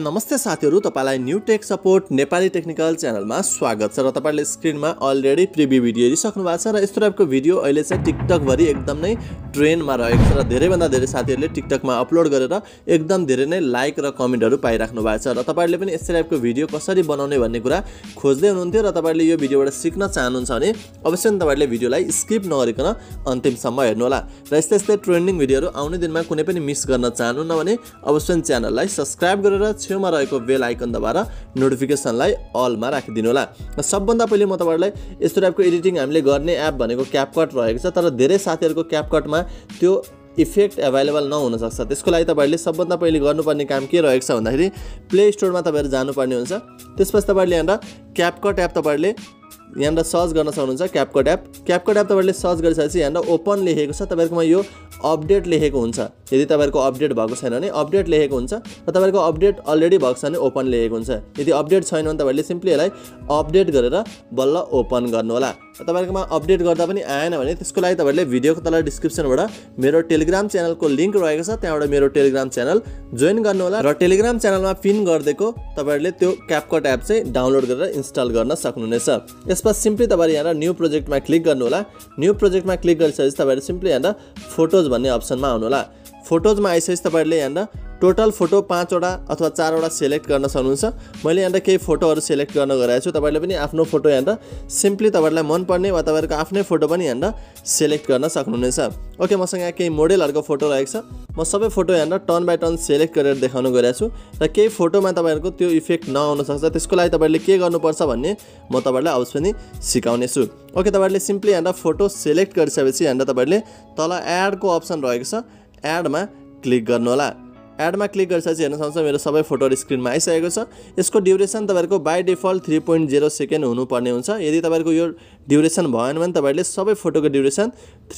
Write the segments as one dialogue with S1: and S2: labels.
S1: नमस्ते साथीहरु, तपाईलाई new tech support Nepali technical च्यानलमा स्वागत छ र तपाईले स्क्रिनमा अलरेडी प्रिभ्यू भिडियो हेरिसक्नु भएको छ र यस्तो टाइपको भिडियो अहिले चाहिँ टिकटक भरि एकदम नै ट्रेन्डमा रहेको छ र धेरै भन्दा धेरै साथीहरुले टिकटकमा अपलोड गरेर एकदम धेरै नै लाइक र कमेन्टहरु पाइराख्नु भएको छ र तपाईले पनि यस्तो टाइपको भिडियो कसरी बनाउने भन्ने कुरा खोज्दै हुनुहुन्थ्यो र तपाईले यो भिडियोबाट सिक्न चाहनुहुन्छ भने अवश्य तपाईले भिडियोलाई स्किप नगरिकन अन्तिमसम्म हेर्नु होला र यस्तै ट्रेन्डिङ भिडियोहरु आउने दिनमा कुनै पनि मिस गर्न चाहनुहुन्न भने अवश्य च्यानललाई सब्स्क्राइब गरेर छेउमा रहेको बेल आइकन दबाएर नोटिफिकेसनलाई अलमा राखिदिनु होला। सबभन्दा पहिले म तपाईहरुलाई यस्तो टाइपको एडिटिङ हामीले गर्ने एप भनेको क्यापकट रहेको छ, तर धेरै साथीहरुको क्यापकटमा त्यो इफेक्ट अवेलेबल नहुन सक्छ। त्यसको लागि तपाईहरुले सबभन्दा पहिले गर्नुपर्ने काम के रहेको छ भन्दाखेरि प्ले स्टोरमा तपाईहरु जानुपर्ने हुन्छ। त्यसपछि तपाईहरुले यहाँ क्यापकट एप तपाईहरुले यहाँ सर्च गर्न सक्नुहुन्छ। क्यापकट एप तपाईहरुले सर्च गरिसकेपछि यहाँ ओपन लेखेको छ, तपाईहरुकोमा यो अपडेट लेखेको हुन्छ। यदि तपाईहरुको अपडेट भएको छैन भने अपडेट लेखेको हुन्छ र तपाईहरुको अपडेट अलरेडी भएको छ भने ओपन लेखेको हुन्छ। यदि अपडेट छैन भने तपाईहरुले सिम्पली यसलाई अपडेट गरेर बल्ल ओपन गर्नु होला। तपाईहरुकोमा अपडेट गर्दा पनि आएन भने त्यसको लागि तपाईहरुले भिडियोको तल डिस्क्रिप्सनबाट मेरो टेलिग्राम च्यानलको लिंक रहेको छ, त्यहाँबाट मेरो टेलिग्राम च्यानल जोइन गर्नु होला र टेलिग्राम च्यानलमा पिन गर्देको तपाईहरुले त्यो क्यापकट एप चाहिँ डाउनलोड गरेर इन्स्टल गर्न सक्नुहुनेछ। यसपछि सिम्पली तपाईहरु यहाँ न्यू प्रोजेक्टमा क्लिक गर्नु होला। न्यू प्रोजेक्टमा क्लिक गरिसकेपछि तपाईहरु सिम्पली यहाँ फोटोज भन्ने अप्सनमा आउनु होला। फोटोजमा आइसकेपछि तपाईहरुले यहाँ टोटल फोटो 5 वटा अथवा 4 वटा सिलेक्ट गर्न सक्नुहुन्छ। मैले यहाँ केही फोटोहरु सिलेक्ट गर्न गएको छु। तपाईहरुले पनि आफ्नो फोटो यहाँ सिम्पली तपाईहरुलाई मन पर्ने वा तपाईहरुको आफ्नै फोटो पनि यहाँ सिलेक्ट गर्न सक्नुहुनेछ। ओके, मसँग यहाँ केही मोडेलहरुको फोटो रहेको छ। म सबै फोटो यहाँ टर्न बाइ टर्न सिलेक्ट गरेर देखाउन गएको छु र केही फोटोमा तपाईहरुको त्यो इफेक्ट नआउन सक्छ। त्यसको लागि तपाईहरुले के गर्नुपर्छ भन्ने म तपाईहरुलाई अवश्य नै सिकाउने छु। ओके, तपाईहरुले सिम्पली यहाँ फोटो सिलेक्ट गरिसकेपछि यहाँ तपाईहरुले तल एड को अप्सन रहेको छ, एडमा क्लिक गर्नु होला। एडमा क्लिक गरिसकेपछि हेर्न सक्नुहुन्छ मेरो सबै फोटोहरु स्क्रिनमा आइसकेको छ। यसको ड्युरेसन तपाईहरुको बाइ डिफल्ट 3.0 सेकेन्ड हुनुपर्ने हुन्छ। यदि तपाईहरुको यो ड्युरेसन भएन भने तपाईहरुले सबै फोटोको ड्युरेसन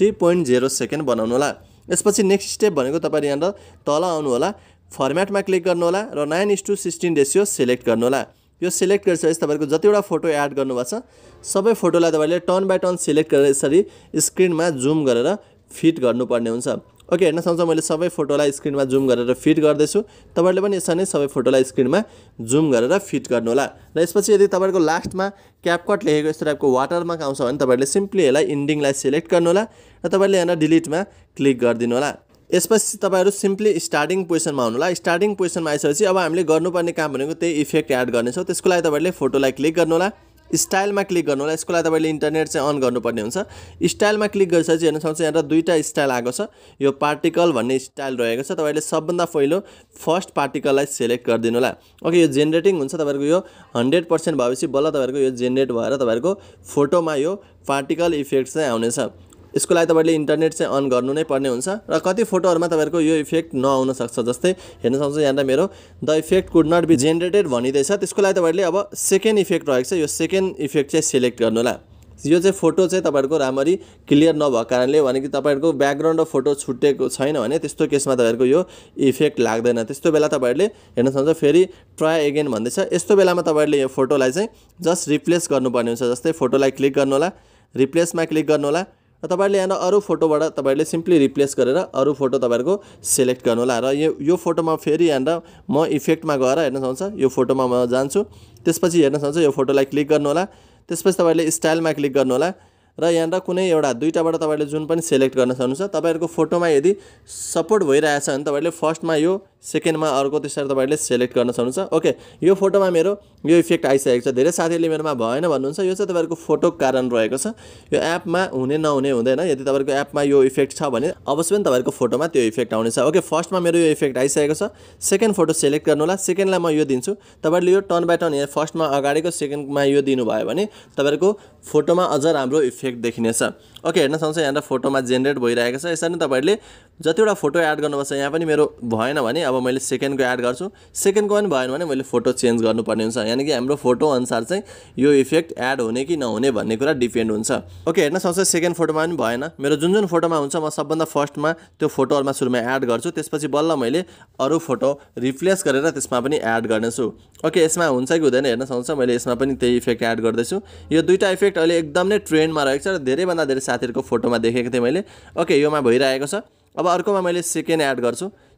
S1: 3.0 सेकेन्ड बनाउनु होला। यसपछि नेक्स्ट स्टेप भनेको तपाईहरु यहाँ तल आउनु होला, फर्म्याटमा क्लिक गर्नु होला र 9:16 रेशियो सिलेक्ट गर्नु होला। यो सिलेक्ट गरिसकेपछि तपाईहरुको जतिवटा फोटो एड गर्नुभएको छ सबै फोटोलाई तपाईहरुले टर्न बाइ टर्न सिलेक्ट गरेर यसरी स्क्रिनमा जुम गरेर फिट गर्नुपर्ने हुन्छ। ओके, हेर्न सक्नुहुन्छ मैले सबै फोटोलाई स्क्रिनमा जुम गरेर फिट गर्दैछु। तपाईहरुले पनि यसरी नै सबै फोटोलाई स्क्रिनमा जुम गरेर फिट गर्नु होला। र यसपछि यदि तपाईहरुको लास्टमा क्यापकट लेखेको यस्तो टाइपको वाटरमार्क आउँछ भने तपाईहरुले सिम्पली यसलाई इन्डिङलाई सिलेक्ट गर्नु होला र तपाईहरुले यहाँ डिलिटमा क्लिक गरिदिनु होला। यसपछि तपाईहरु सिम्पली स्टार्टिङ पोजिसनमा आउनु होला। स्टार्टिङ पोजिसनमा आइसकेपछि अब हामीले गर्नुपर्ने काम भनेको त्यही इफेक्ट एड गर्ने छौं। त्यसको लागि तपाईहरुले फोटोलाई क्लिक गर्नु होला, स्टाइलमा क्लिक गर्नु होला। यसको लागि तपाईले इन्टरनेट चाहिँ अन गर्नुपर्ने हुन्छ। स्टाइलमा क्लिक गरिसकेपछि हेर्न सक्नुहुन्छ यहाँ दुईटा स्टाइल आएको छ। यो पार्टिकल भन्ने स्टाइल रहेको छ। तपाईले सबभन्दा पहिलो फर्स्ट पार्टिकललाई सिलेक्ट गरिदिनु होला। ओके, यो जेनेरेटिङ हुन्छ। तपाईहरुको यो 100% भएपछि बल्ल तपाईहरुको यो जेनेरेट भएर तपाईहरुको फोटोमा यो पार्टिकल इफेक्ट चाहिँ आउनेछ। यसको लागि तपाईले इन्टरनेट चाहिँ अन गर्नु नै पर्ने हुन्छ र कति फोटोहरुमा तपाईहरुको यो इफेक्ट नआउन सक्छ। जस्तै हेर्न सक्नुहुन्छ यहाँ मेरो the effect could not be generated भनिदैछ। त्यसको लागि तपाईहरुले अब सेकेन्ड इफेक्ट रहेको छ, यो सेकेन्ड इफेक्ट चाहिँ सिलेक्ट गर्नु होला। यो चाहिँ फोटो चाहिँ तपाईहरुको राम्ररी क्लियर नभएको कारणले भने कि तपाईहरुको ब्याकग्राउन्ड र फोटो छुटेको छैन भने त्यस्तो केसमा तपाईहरुको यो इफेक्ट लाग्दैन। त्यस्तो बेला तपाईहरुले हेर्न सक्नुहुन्छ फेरि ट्राई अगेन भन्दैछ। यस्तो बेलामा तपाईहरुले यो फोटोलाई चाहिँ जस्ट रिप्लेस गर्नुपर्ने हुन्छ। जस्तै फोटोलाई क्लिक गर्नु होला, रिप्लेसमा क्लिक गर्नु होला र तपाईहरुले यहाँ अरु फोटोबाट तपाईहरुले सिम्पली रिप्लेस गरेर अरु फोटो तपाईहरुको सिलेक्ट गर्नु होला। र यो फोटोमा फेरि यहाँ म इफेक्टमा गएर हेर्न सक्नुहुन्छ यो फोटोमा म जान्छु। त्यसपछि हेर्न सक्नुहुन्छ यो फोटोलाई क्लिक गर्नु होला। त्यसपछि तपाईहरुले स्टाइलमा क्लिक गर्नु होला र यहाँ कुनै एउटा दुईटाबाट तपाईहरुले जुन पनि सिलेक्ट गर्न सक्नुहुन्छ। तपाईहरुको फोटोमा यदि सपोर्ट भइरहेछ भने तपाईहरुले फर्स्टमा यो, सेकेन्डमा अर्को त्यसरी तपाईहरुले सिलेक्ट गर्न सक्नुहुन्छ। ओके, यो फोटोमा मेरो यो इफेक्ट आइसकेको छ। धेरै साथीहरुले मेरोमा भएन भन्नुहुन्छ। यो चाहिँ तपाईहरुको फोटोको कारण रहेको छ। यो एपमा हुने नहुने हुँदैन। यदि तपाईहरुको एपमा यो इफेक्ट छ भने अवश्य पनि तपाईहरुको फोटोमा त्यो इफेक्ट आउनेछ। ओके, फर्स्टमा मेरो यो इफेक्ट आइसकेको छ। सेकेन्ड फोटो सिलेक्ट गर्नु होला। सेकेन्डलाई म यो दिन्छु। तपाईहरुले यो टर्न बाइ टर्न यहाँ फर्स्टमा अगाडिको सेकेन्डमा यो दिनु भयो भने तपाईहरुको फोटोमा अझ राम्रो इफेक्ट देखिनेछ। ओके, हेर्न सक्नुहुन्छ यहाँ फोटोमा जेनेरेट भइरहेको छ। यसरी नै तपाईहरुले जतिवटा फोटो एड गर्नुपर्छ। यहाँ पनि मेरो भएन भने अब मैले सेकेन्डको एड गर्छु। सेकेन्डको पनि भएन भने मैले फोटो चेन्ज गर्नुपर्ने हुन्छ। यानी कि हाम्रो फोटो अनुसार चाहिँ यो इफेक्ट एड हुने कि नहुने भन्ने कुरा डिपेन्ड हुन्छ। ओके, हेर्न सक्नुहुन्छ सेकेन्ड फोटोमा पनि भएन। मेरो जुन फोटोमा हुन्छ म सबभन्दा फर्स्टमा त्यो फोटोहरुमा सुरुमा एड गर्छु। त्यसपछि बल्ल मैले अरु फोटो रिप्लेस गरेर त्यसमा पनि एड गर्नेछु। ओके, यसमा हुन्छ कि हुँदैन हेर्न सक्नुहुन्छ मैले यसमा पनि त्यही इफेक्ट एड गर्दैछु। यो दुईटा इफेक्ट अहिले एकदम नै ट्रेन्डमा रहेको छ र धेरै भन्दा धेरै साथीहरुको फोटोमा देखेको थिएँ मैले। ओके, योमा भइरहेको छ। अब अर्कोमा मैले सेकेन्ड एड गर्छु।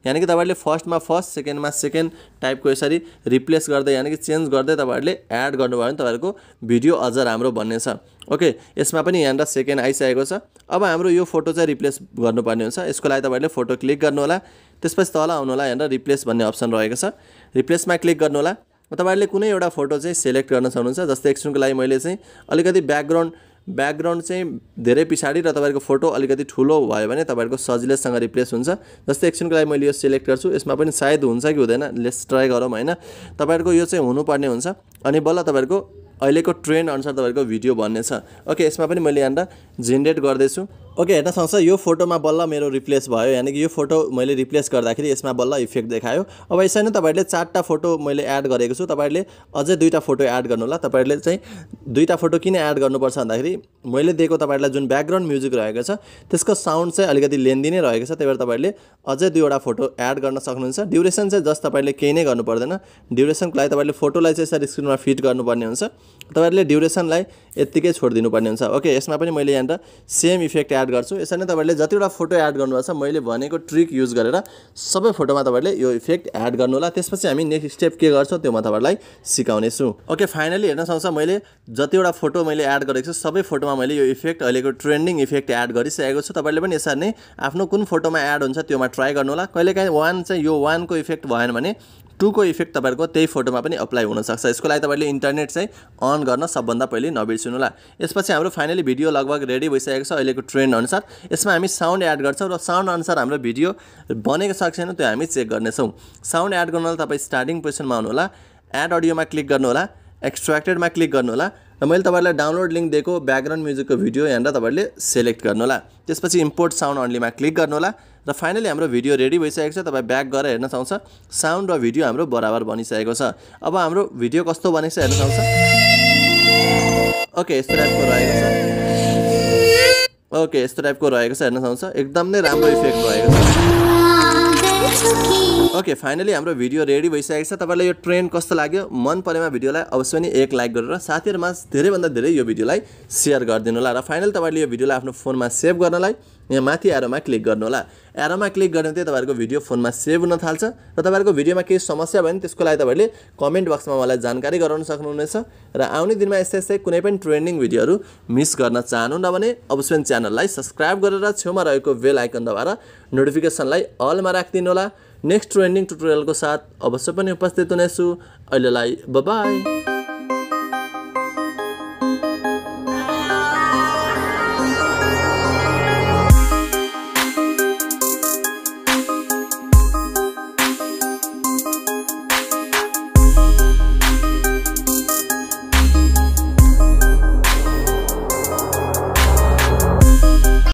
S1: यानी कि तपाईहरुले फर्स्टमा फर्स्ट सेकेन्डमा सेकेन्ड टाइपको यसरी रिप्लेस गर्दै यानी कि चेन्ज गर्दै तपाईहरुले एड गर्नुभयो भने तपाईहरुको भिडियो अझ राम्रो बन्नेछ। ओके, यसमा पनि यहाँनिर सेकेन्ड आइसकेको छ। अब हाम्रो यो फोटो चाहिँ रिप्लेस गर्नुपर्ने हुन्छ। यसको लागि तपाईहरुले फोटो क्लिक गर्नु होला, त्यसपछि तल आउनु होला, यहाँनिर रिप्लेस भन्ने अप्सन रहेको छ। रिप्लेसमा क्लिक गर्नु होला। तपाईहरुले कुनै एउटा फोटो चाहिँ सिलेक्ट गर्न सक्नुहुन्छ। जस्तै एकछिनको लागि मैले चाहिँ अलिकति ब्याकग्राउन्ड चाहिँ धेरै पछाडी र तपाईहरुको फोटो अलिकति ठुलो भयो भने तपाईहरुको सजिलैसँग रिप्लेस हुन्छ। जस्तै एकछिनको लागि मैले यो सिलेक्ट गर्छु, यसमा पनि सायद हुन्छ कि हुँदैन, लेट्स ट्राई गरौँ हैन। तपाईहरुको यो चाहिँ हुनुपर्ने हुन्छ अनि बल्ल तपाईहरुको अहिलेको ट्रेन्ड अनुसार तपाईहरुको भिडियो बन्नेछ। ओके, यसमा पनि मैले यहाँनिर जेनेरेट गर्दैछु। ओके, हेर्न सक्नुहुन्छ यो फोटोमा बल्ल मेरो रिप्लेस भयो, यानी कि यो फोटो मैले रिप्लेस गर्दाखेरि यसमा बल्ल इफेक्ट देखायो। अब यसरी नै तपाईहरुले 4टा फोटो मैले एड गरेको छु, तपाईहरुले अझै 2टा फोटो एड गर्नु होला। तपाईहरुले चाहिँ 2टा फोटो किन एड गर्नुपर्छ भन्दाखेरि मैले दिएको तपाईहरुलाई जुन ब्याकग्राउन्ड म्युजिक रहेको छ त्यसको साउन्ड चाहिँ अलिकति लेन्दी नै रहेको छ, त्यही भएर तपाईहरुले अझै 2वटा फोटो एड गर्न सक्नुहुन्छ। ड्युरेसन चाहिँ जस्ट तपाईहरुले केही नै गर्नु पर्दैन। ड्युरेसनको लागि तपाईहरुले फोटोलाई चाहिँ यसरी स्क्रिनमा फिट गर्नुपर्ने हुन्छ। तपाईहरुले ड्युरेसनलाई यतिकै छोडिदिनु पर्ने हुन्छ। ओके, यसमा पनि मैले यहाँनिर सेम इफेक्ट एड गर्छु। यसरी नै तपाईहरुले जतिवटा फोटो एड गर्नुपर्छ मैले भनेको ट्रिक युज गरेर सबै फोटोमा तपाईहरुले यो इफेक्ट एड गर्नु होला। त्यसपछि हामी नेक्स्ट स्टेप के गर्छौं त्यो म तपाईहरुलाई सिकाउने छु। ओके, फाइनली हेर्न सक्नुहुन्छ मैले जतिवटा फोटो मैले एड गरेको छु सबै फोटोमा मैले यो इफेक्ट अहिलेको ट्रेन्डिङ इफेक्ट एड गरिसकेको छु। तपाईहरुले पनि यसरी नै आफ्नो कुन फोटोमा एड हुन्छ त्योमा ट्राई गर्नु होला। कहिलेकाहीँ 1 चाहिँ यो 1 को इफेक्ट भएन भने 2 को इफेक्ट तपाईहरुको त्यही फोटोमा पनि अप्लाई हुन सक्छ। यसको लागि तपाईहरुले इन्टरनेट चाहिँ अन गर्न सबभन्दा पहिले नबिर्सनु होला। यसपछि हाम्रो फाइनली भिडियो लगभग रेडी भइसकेको छ अहिलेको ट्रेन्ड अनुसार। यसमा हामी साउन्ड एड गर्छौं र साउन्ड अनुसार हाम्रो भिडियो बनेको छ कि छैन त्यो हामी चेक गर्नेछौं। साउन्ड एड गर्नलाई तपाई स्टार्टिङ पोजिसनमा आउनु होला, एड अडियोमा क्लिक गर्नु होला, एक्सट्र्याक्टेडमा क्लिक गर्नु होला र मैले तपाईहरुलाई डाउनलोड लिंक दिएको ब्याकग्राउन्ड म्युजिकको भिडियो यहाँनिर तपाईहरुले सिलेक्ट गर्नु होला। त्यसपछि इम्पोर्ट साउन्ड अन्लीमा क्लिक गर्नु होला र फाइनली हाम्रो भिडियो रेडी भइसकेको छ। तपाई ब्याक गरेर हेर्न सक्नुहुन्छ साउन्ड र भिडियो हाम्रो बराबर बनिसकेको छ। अब हाम्रो भिडियो कस्तो बनेको छ हेर्न सक्नुहुन्छ। ओके, यस्तो टाइपको रहेको छ। ओके, यस्तो टाइपको रहेको छ, हेर्न सक्नुहुन्छ एकदम नै राम्रो इफेक्ट रहेको छ। ओके, फाइनली हाम्रो भिडियो रेडी भइसकेको छ। तपाईलाई यो ट्रेन्ड कस्तो लाग्यो? मन परेमा भिडियोलाई अवश्य पनि एक लाइक गरेर साथीहरुमा धेरैभन्दा धेरै यो भिडियोलाई शेयर गरिदिनु होला र फाइनली तपाईले यो भिडियोलाई आफ्नो फोनमा सेभ गर्नलाई यहाँ माथि एरोमा क्लिक गर्नु होला। एरोमा क्लिक गर्ने चाहिँ तपाईहरुको भिडियो फोनमा सेभ हुन थाल्छ र तपाईहरुको भिडियोमा केही समस्या भयो भने त्यसको लागि तपाईले कमेन्ट बक्समा मलाई जानकारी गराउन सक्नुहुनेछ र आउने दिनमा यस्तै कुनै पनि ट्रेन्डिङ भिडियोहरु मिस गर्न चाहनुहुन्न भने अवश्य च्यानललाई सब्स्क्राइब गरेर छेउमा रहेको बेल आइकन दबाएर नोटिफिकेसनलाई अलमा राख्दिनु होला। नेक्स्ट ट्रेन्डिङ ट्युटोरियलको साथ अवश्य पनि उपस्थित हुनेछु। अहिलेलाई बाइ बाइ।